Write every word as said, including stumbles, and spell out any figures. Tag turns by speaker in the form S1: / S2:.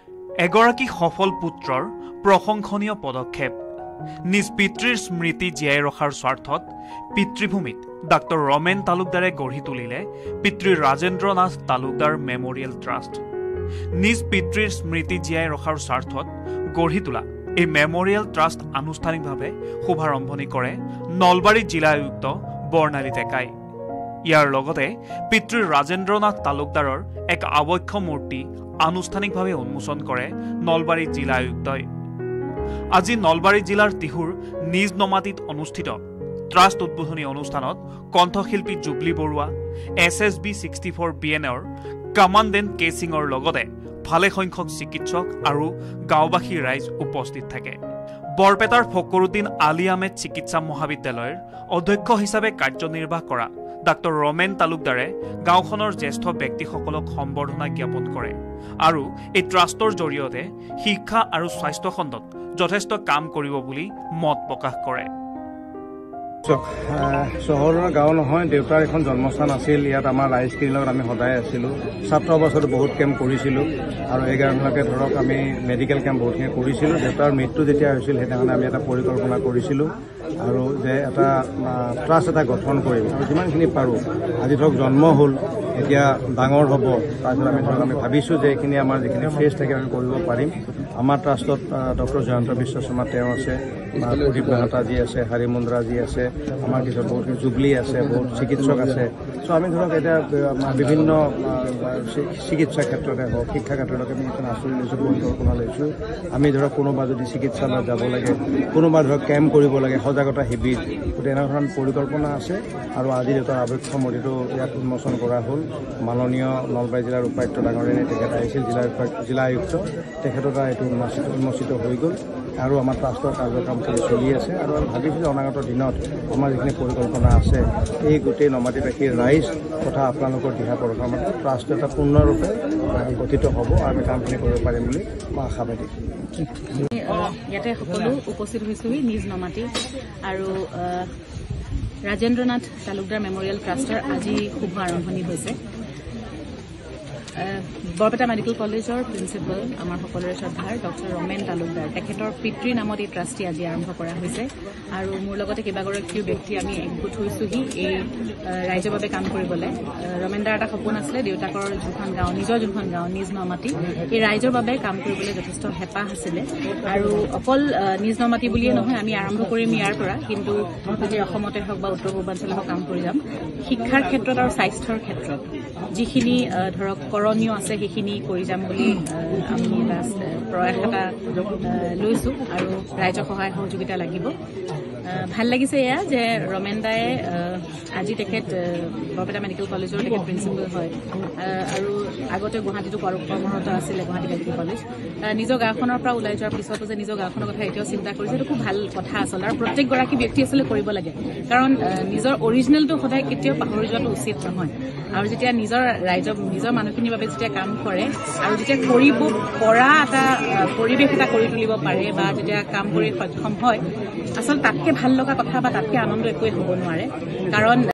S1: এগৰাকী সফল পুত্ৰৰ প্ৰশংসনীয় পদক্ষেপ নিজ পিতৃৰ স্মৃতি জীয়াই ৰখাৰ স্বাৰ্থত পিতৃভূমিত ডাক্তৰ ৰমেন তালুকদাৰে গঢ়ি তুলিলে পিতৃ ৰাজেন্দ্ৰ নাথ তালুকদাৰ মেমৰিয়েল ট্ৰাষ্ট। নিজ পিতৃৰ স্মৃতি জীয়াই ৰখাৰ স্বাৰ্থত গঢ়ি তোলা এই মেমৰিয়েল ট্ৰাষ্ট আনুষ্ঠানিকভাৱে শুভাৰম্ভণি কৰে নলবাৰী জিলা আয়ুক্ত বৰ্ণালী ডেকাই। ইয়াৰ লগতে পিতৃ ৰাজেন্দ্ৰ নাথ তালুকদাৰৰ এক আৱক্ষ মূৰ্তি আনুষ্ঠানিকভাৱে উন্মোচন কৰে নলবাৰী জিলা আয়ুক্তই। আজি নলবাৰী জিলাৰ তিহুৰ নিজ নমাটিত অনুষ্ঠিত ট্ৰাষ্ট উদ্বোধনী অনুষ্ঠানত কণ্ঠশিল্পী Jubilee Baruah, S S B sixty four B N এৰ কামাণ্ডেণ্ট কে সিঙৰ লগতে ভালেসংখ্যক চিকিৎসক আৰু গাঁওবাসী ৰাইজ উপস্থিত থাকে। বৰপেটাৰ ফকৰুদ্দিন আলী আহমেদ চিকিৎসা মহাবিদ্যালয়ৰ অধ্যক্ষ হিচাপে কাৰ্যনিৰ্বাহ কৰা ডাক্তৰ ৰমেন তালুকদাৰে গাঁওখনৰ জ্যেষ্ঠ ব্যক্তিসকলক সম্বৰ্ধনা জ্ঞাপন কৰে আৰু এই ট্ৰাষ্টৰ জৰিয়তে শিক্ষা আৰু স্বাস্থ্য খণ্ডত যথেষ্ট কাম কৰিব বুলি মত প্ৰকাশ কৰে।
S2: চহৰৰ গাঁও নহয়, দেউতাৰ এখন জন্মস্থান আছিল। ইয়াত আমাৰ ৰাইজখিনিৰ লগত আমি সদায় আছিলোঁ। ছাত্ৰ অৱস্থাতো বহুত কেম্প কৰিছিলোঁ আৰু এইকাৰণে ধৰক আমি মেডিকেল কেম্প বহুতখিনি কৰিছিলোঁ। দেউতাৰ মৃত্যু যেতিয়া হৈছিল সেইদিনাখনে আমি এটা পৰিকল্পনা কৰিছিলোঁ আৰু যে এটা ট্ৰাষ্ট এটা গঠন কৰিম আৰু যিমানখিনি পাৰোঁ। আজি ধৰক জন্ম হ'ল, এতিয়া ডাঙৰ হ'ব, তাৰপিছত আমি ধৰক আমি ভাবিছোঁ যে এইখিনি আমাৰ যিখিনি ফেজ থাকে আমি কৰিব পাৰিম। আমাৰ ট্ৰাষ্টত ডক্টৰ জয়ন্ত বিশ্ব শৰ্মা তেওঁ আছে, প্ৰদীপ মেহতাজী আছে, হাৰি মুন্দ্ৰাজী আছে, আমাৰ কিছুমান বহুতখিনি জুবলি আছে, বহুত চিকিৎসক আছে। চ' আমি ধৰক এতিয়া বিভিন্ন চিকিৎসা ক্ষেত্ৰতে হওক, শিক্ষা ক্ষেত্ৰতে আমি কিছুমান আঁচনি লৈছোঁ, পৰিকল্পনা লৈছোঁ। আমি ধৰক কোনোবা যদি চিকিৎসালয়ত যাব লাগে, কোনোবা ধৰক কেম্প কৰিব লাগে, সজাগতা শিবিৰ, গতিকে এনেধৰণৰ পৰিকল্পনা আছে। আৰু আজি দেউতাৰ আৱক্ষ মূৰ্তিটো ইয়াত উন্মোচন কৰা হ'ল। মাননীয় নলবাৰী জিলাৰ উপায়ুক্ত ডাঙৰীয়াই তেখেত আহিছিল, জিলা জিলা আয়ুক্ত তেখেতৰ দ্বাৰা এইটো উন্মোচিত উন্মোচিত হৈ গ'ল আৰু আমাৰ ট্ৰাষ্টৰ কাৰ্যক্ৰমখিনি চলি আছে। আৰু আমি ভাবিছোঁ যে অনাগত দিনত আমাৰ যিখিনি পৰিকল্পনা আছে, এই গোটেই নমাটিবাসীৰ ৰাইজ তথা আপোনালোকৰ দিহা পৰামৰ্শত ট্ৰাষ্ট এটা পূৰ্ণৰূপে গঠিত হ'ব আৰু আমি কামখিনি কৰিব পাৰিম বুলি মই আশাবাদী।
S3: ইয়াতে সকলো উপস্থিত হৈছোহি নিজ নমাটি আৰু ৰাজেন্দ্ৰ নাথ তালুকদাৰ মেমৰিয়েল ট্ৰাষ্টৰ আজি শুভ আৰম্ভণি হৈছে। বৰপেটা মেডিকেল কলেজৰ প্ৰিন্সিপাল আমাৰ সকলোৰে শ্ৰদ্ধাৰ ডক্টৰ ৰমেন তালুকদাৰ, তেখেতৰ পিতৃৰ নামত এই ট্ৰাষ্টটি আজি আৰম্ভ কৰা হৈছে আৰু মোৰ লগতে কেইবাগৰাকীও ব্যক্তি আমি একগোট হৈছোহি এই ৰাইজৰ বাবে কাম কৰিবলৈ। ৰমেনদাৰ এটা সপোন আছিলে, দেউতাকৰ যোনখন গাঁও, নিজৰ যোনখন গাঁও নিজ নমাটি, এই ৰাইজৰ বাবে কাম কৰিবলৈ যথেষ্ট হেঁপাহ আছিলে। আৰু অকল নিজ নমাটি বুলিয়ে নহয়, আমি আৰম্ভ কৰিম ইয়াৰ পৰা, কিন্তু যদি অসমতে হওক বা উত্তৰ পূৰ্বাঞ্চলে হওক কাম কৰি যাম। শিক্ষাৰ ক্ষেত্ৰত আৰু স্বাস্থ্যৰ ক্ষেত্ৰত যিখিনি ধৰক কৰণীয় আছে সেইখিনি কৰি যাম বুলি আমি এটা প্ৰয়াস এটা লৈছোঁ আৰু ৰাইজৰ সহায় সহযোগিতা লাগিব। ভাল লাগিছে এয়া যে ৰমেন দায়ে আজি তেখেত বৰপেটা মেডিকেল কলেজৰ তেখেত প্ৰিন্সিপাল হয় আৰু আগতে গুৱাহাটীতো কৰ্মৰত আছিলে, গুৱাহাটী মেডিকেল কলেজ। নিজৰ গাঁওখনৰ পৰা ওলাই যোৱাৰ পিছতো যে নিজৰ গাঁওখনৰ কথা এতিয়াও চিন্তা কৰিছে, এইটো খুব ভাল কথা আচলতে। আৰু প্ৰত্যেকগৰাকী ব্যক্তি আচলতে কৰিব লাগে, কাৰণ নিজৰ অৰিজিনেলটো সদায় কেতিয়াও পাহৰি যোৱাটো উচিত নহয়। আৰু যেতিয়া নিজৰ ৰাইজৰ নিজৰ মানুহখিনিৰ বাবে যেতিয়া কাম কৰে আৰু যেতিয়া কৰিব পৰা এটা পৰিৱেশ এটা কৰি তুলিব পাৰে বা যেতিয়া কাম কৰি সক্ষম হয়, আচলতে তাতকৈ ভাল লগা কথা বা তাতকৈ আনন্দ একোৱেই হ'ব নোৱাৰে। কাৰণ